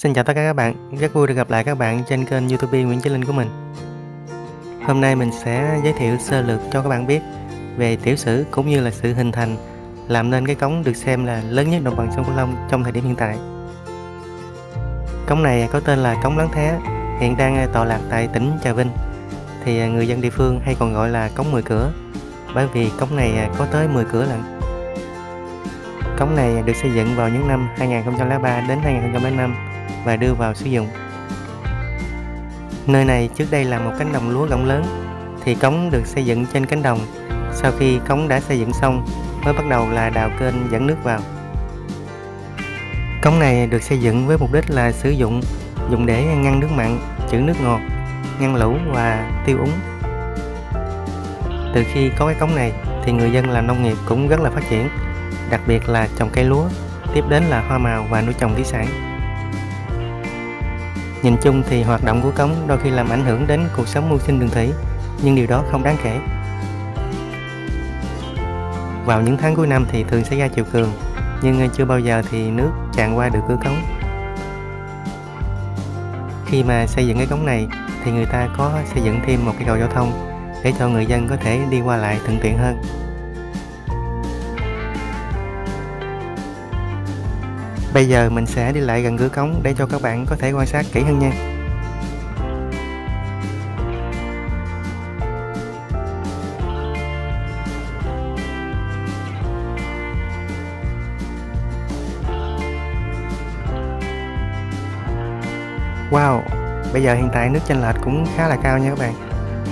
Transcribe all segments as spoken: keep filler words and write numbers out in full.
Xin chào tất cả các bạn, rất vui được gặp lại các bạn trên kênh YouTube Nguyễn Chí Linh của mình. Hôm nay mình sẽ giới thiệu sơ lược cho các bạn biết về tiểu sử cũng như là sự hình thành làm nên cái cống được xem là lớn nhất đồng bằng sông Cửu Long trong thời điểm hiện tại. Cống này có tên là cống Lán Thé, hiện đang tọa lạc tại tỉnh Trà Vinh. Thì người dân địa phương hay còn gọi là cống mười cửa, bởi vì cống này có tới mười cửa lận. Cống này được xây dựng vào những năm hai nghìn không trăm lẻ ba đến hai nghìn không trăm lẻ năm và đưa vào sử dụng. Nơi này trước đây là một cánh đồng lúa rộng lớn, thì cống được xây dựng trên cánh đồng. Sau khi cống đã xây dựng xong mới bắt đầu là đào kênh dẫn nước vào. Cống này được xây dựng với mục đích là sử dụng dùng để ngăn nước mặn, trữ nước ngọt, ngăn lũ và tiêu úng. Từ khi có cái cống này thì người dân làm nông nghiệp cũng rất là phát triển, đặc biệt là trồng cây lúa, tiếp đến là hoa màu và nuôi trồng thủy sản. Nhìn chung thì hoạt động của cống đôi khi làm ảnh hưởng đến cuộc sống mưu sinh đường thủy, nhưng điều đó không đáng kể. Vào những tháng cuối năm thì thường xảy ra triều cường, nhưng chưa bao giờ thì nước tràn qua được cửa cống. Khi mà xây dựng cái cống này thì người ta có xây dựng thêm một cái cầu giao thông để cho người dân có thể đi qua lại thuận tiện hơn. Bây giờ mình sẽ đi lại gần cửa cống để cho các bạn có thể quan sát kỹ hơn nha. Wow, bây giờ hiện tại nước chênh lệch cũng khá là cao nha các bạn.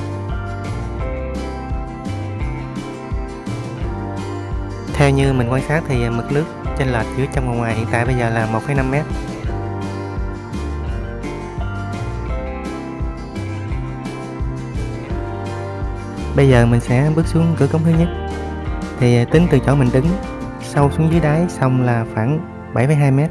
Theo như mình quan sát thì mực nước chênh lệch giữa trong và ngoài hiện tại bây giờ là một phẩy năm mét. Bây giờ mình sẽ bước xuống cửa cống thứ nhất. Thì tính từ chỗ mình đứng sâu xuống dưới đáy sông là khoảng bảy phẩy hai mét.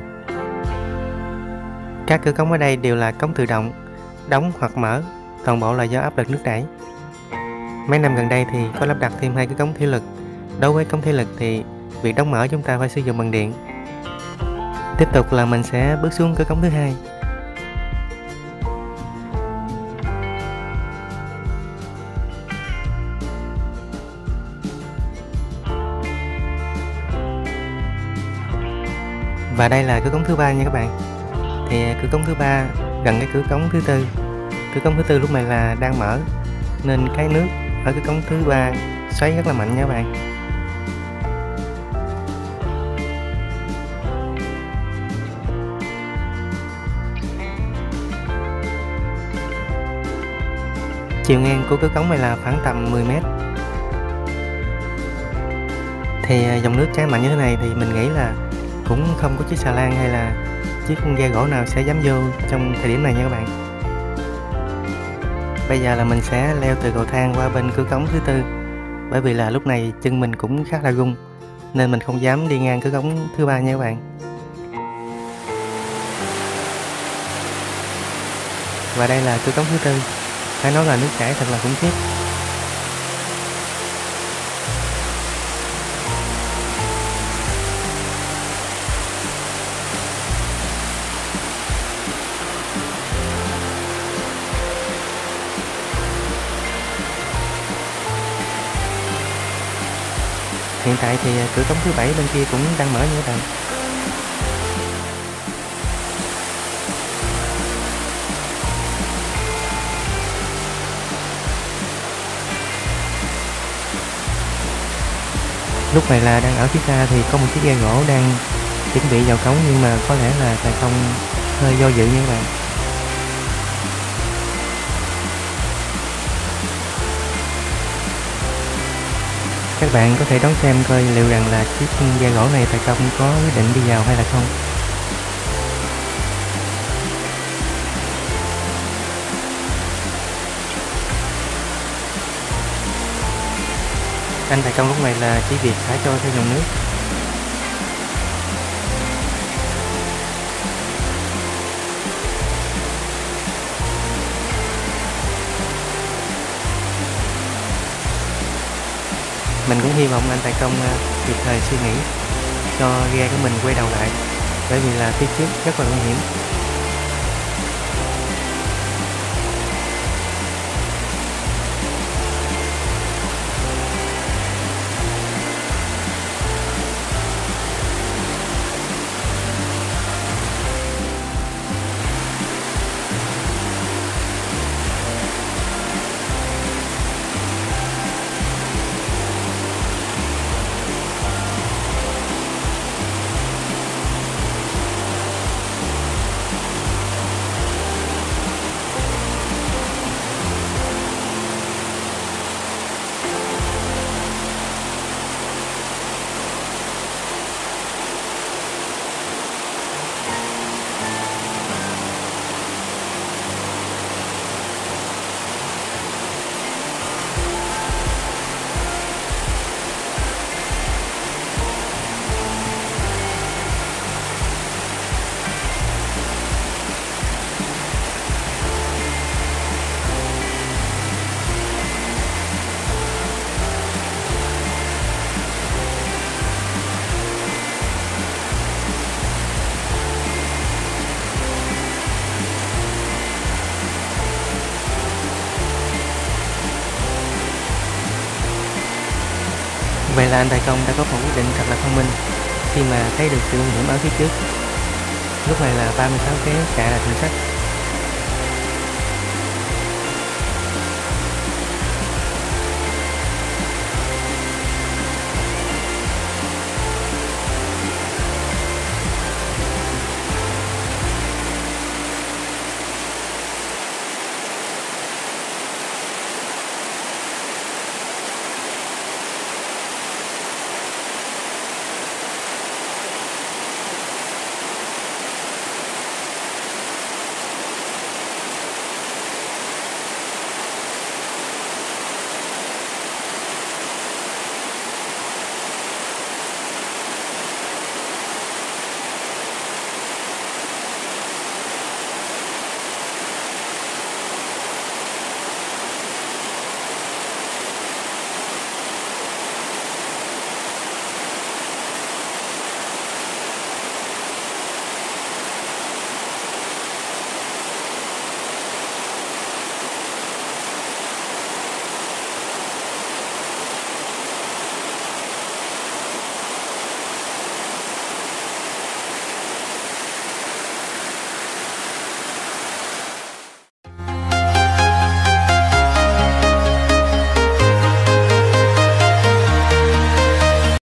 Các cửa cống ở đây đều là cống tự động, đóng hoặc mở, toàn bộ là do áp lực nước đẩy. Mấy năm gần đây thì có lắp đặt thêm hai cái cống thủy lực. Đối với cống thủy lực thì việc đóng mở chúng ta phải sử dụng bằng điện. Tiếp tục là mình sẽ bước xuống cửa cống thứ hai. Và đây là cửa cống thứ ba nha các bạn. Thì cửa cống thứ ba gần cái cửa cống thứ tư. Cửa cống thứ tư lúc này là đang mở, nên cái nước ở cửa cống thứ ba xoáy rất là mạnh nha các bạn. Chiều ngang của cửa cống này là khoảng tầm mười mét. Thì dòng nước chảy mạnh như thế này thì mình nghĩ là cũng không có chiếc xà lan hay là chiếc ghe gỗ nào sẽ dám vô trong thời điểm này nha các bạn. Bây giờ là mình sẽ leo từ cầu thang qua bên cửa cống thứ tư, bởi vì là lúc này chân mình cũng khá là run nên mình không dám đi ngang cửa cống thứ ba nha các bạn. Và đây là cửa cống thứ tư. Phải nói là nước chảy thật là khủng khiếp. Hiện tại thì cửa cống thứ bảy bên kia cũng đang mở nha các bạn. Lúc này là đang ở phía xa thì có một chiếc ghe gỗ đang chuẩn bị vào cống, nhưng mà có lẽ là tài công hơi do dự nha các bạn. Các bạn có thể đón xem coi liệu rằng là chiếc ghe gỗ này tài công có quyết định đi vào hay là không. Anh tài công lúc này là chỉ việc thả trôi theo dòng nước. Mình cũng hy vọng anh tài công kịp thời suy nghĩ cho ghe của mình quay đầu lại, bởi vì là phía trước rất là nguy hiểm. Vậy là anh tài công đã có một quyết định thật là thông minh khi mà thấy được sự nguy hiểm ở phía trước. Lúc này là ba mươi sáu kéo chạy là thượng sách.